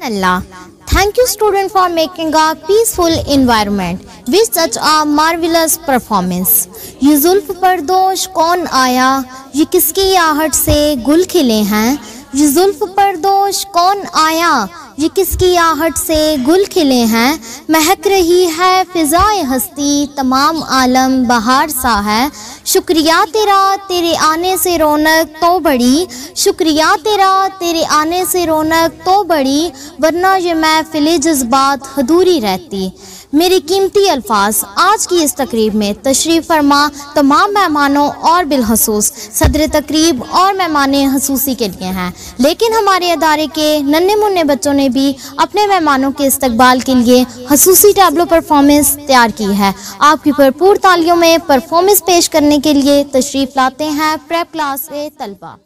Allah. Thank you student for making a peaceful environment with such a marvelous performance. ये जुल्फ परदोश कौन आया, ये किसकी आहट से गुल खिले हैं। ये जुल्फ परदोश कौन आया, ये किसकी आहट से गुल खिले हैं। महक रही है फिजाए हस्ती, तमाम आलम बहार सा है। शुक्रिया तेरा तेरे आने से रौनक तो बढ़ी, शुक्रिया तेरा तेरे आने से रौनक तो बढ़ी, वरना ये महफिल जज्बात अधूरी रहती। मेरे कीमती अल्फाज आज की इस तकरीब में तशरीफ़ फरमा तमाम मेहमानों और बिलखसूस सदर तकरीब और मेहमान हसूसी के लिए हैं, लेकिन हमारे अदारे के नन्हे मुन्ने बच्चों ने भी अपने मेहमानों के इस्तकबाल के लिए हसूसी टैबलो परफॉर्मेंस तैयार की है। आपकी भरपूर तालियों में परफॉर्मेंस पेश करने के लिए तशरीफ़ लाते हैं प्रेप क्लास के तलबा।